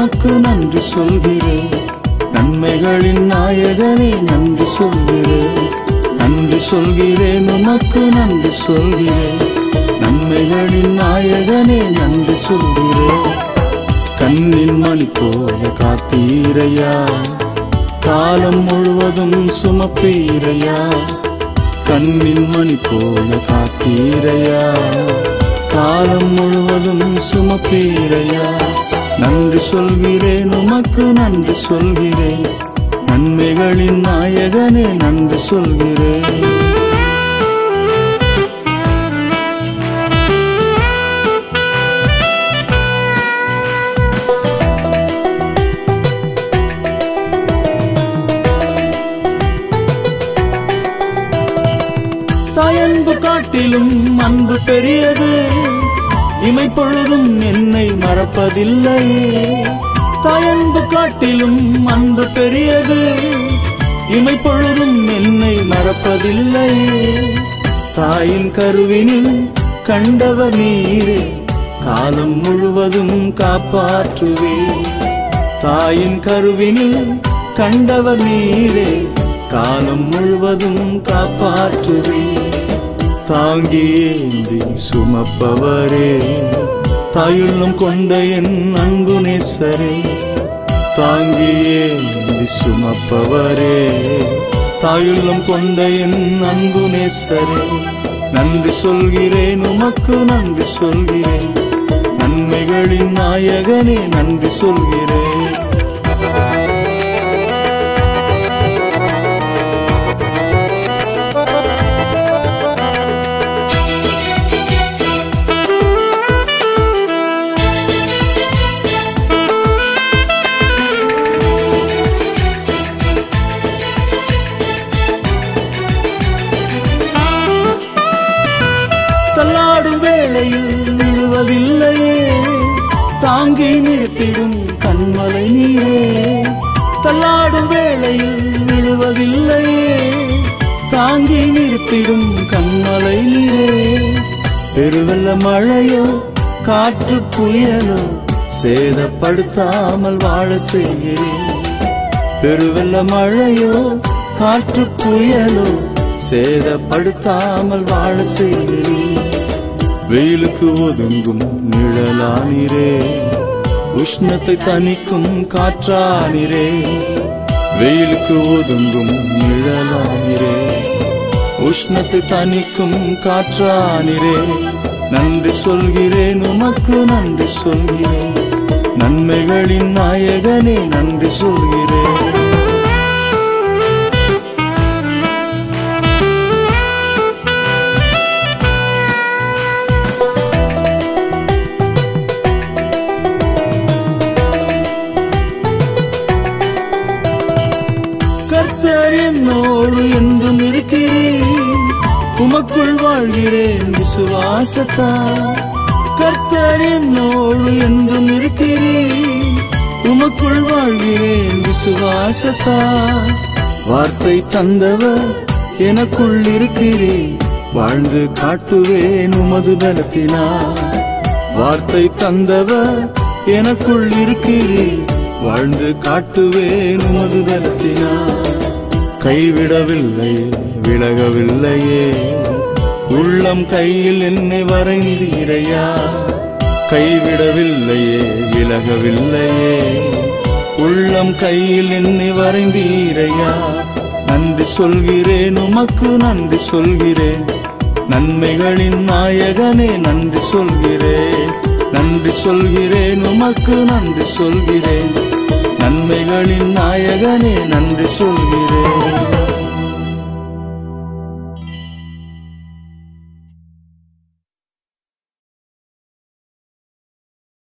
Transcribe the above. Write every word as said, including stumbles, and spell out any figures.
உமக்கு நன்றி சொல்கிறேன். நன்மைகளின் நாயகனே நன்றி சொல்கிறேன். நன்றி சொல்கிறேன் உமக்கு நன்றி சொல்கிறேன். நன்மைகளின் நாயகனே நன்றி சொல்கிறேன். கண்ணின் மணி போல காத்தீரையா, காலம் முழுவதும் சுமப்பீரையா. கண்ணின் மணி போல காத்தீரையா, காலம் முழுவதும் சுமப்பீரையா. நன்றி சொல்கிறேன் உமக்கு நன்றி சொல்கிறேன். நன்மைகளின் நாயகனே நன்றி சொல்கிறேன். தாயன்பு காட்டிலும் அன்பு பெரியது, இமைப்பொழுதும் என்னை மறப்பதில்லையே. தாயன்பு காட்டிலும் அன்பு பெரியது, இமைப்பொழுதும் என்னை மறப்பதில்லையே. தாயின் கருவினில் கண்டவர் நீரே, காலம் முழுவதும் காப்பாற்றுவே. தாயின் கருவினில் கண்டவர் நீரே, காலம் முழுவதும் காப்பாற்றுவே. தாங்கி ஏந்தி சுமப்பவரே, தாயுள்ளம் கொண்ட என் அன்பு நேசரே. தாங்கி ஏந்தி சுமப்பவரே, தாயுள்ளம் கொண்ட என் அன்பு நேசரே. நன்றி சொல்கிறேன் உமக்கு நன்றி சொல்கிறேன். நன்மைகளின் நாயகனே நன்றி சொல்கிறேன். தள்ளாடும் வேளையில் விழுவதில்லையே, தாங்கி நிறுத்திடும் கண்மலை நீரே. தள்ளாடும் வேளையில் விழுவதில்லையே, தாங்கி நிறுத்திடும் கண்மலை நீரே. பெருவெள்ள மழையோ காற்று புயலோ சேதப்படுத்தாமல் வாழ செய்கிறேன். பெருவெள்ள மழையோ காற்று புயலோ சேதப்படுத்தாமல் வாழ செய்கிறேன். வெயிலுக்கு ஒதுங்கும் நிழலானிரே, உஷ்ணத்தை தணிக்கும் காற்றானிரே. வெயிலுக்கு ஒதுங்கும் நிழலானிரே, உஷ்ணத்தை தணிக்கும் காற்றானிரே. நன்றி சொல்கிறேன் உமக்கு நன்றி சொல்கிறேன். நன்மைகளின் நாயகனே நன்றி சொல்கிறேன். கர்த்தர் என்னோடு என்றும் இருக்கிறேன், உமக்குள் வாழ்கிறேன் விசுவாசத்தால். கர்த்தர் என்னோடு என்றும் இருக்கிறேன், உமக்குள் வாழ்கிறேன் விசுவாசத்தால். வார்த்தை தந்தவர் எனக்குள் இருக்கிறேன், வாழ்ந்து காட்டுவேன் உமது பலத்தினால். வார்த்தை தந்தவர் எனக்குள் இருக்கிறேன், வாழ்ந்து காட்டுவேன் உமது பலத்தினால். கைவிடவில்லையே விலகவில்லையே, உள்ளம் கையில் என்னை வரைந்தீரையா. கைவிடவில்லையே விலகவில்லையே, உள்ளம் கையில் என்னை வரைந்தீரையா. நன்றி சொல்கிறேன் உமக்கு நன்றி சொல்கிறேன். நன்மைகளின் நாயகனே நன்றி சொல்கிறேன். நன்றி சொல்கிறேன் உமக்கு நன்றி சொல்கிறேன். நன்மைகளின் நாயகனே நன்றி சொல்கிறேன்.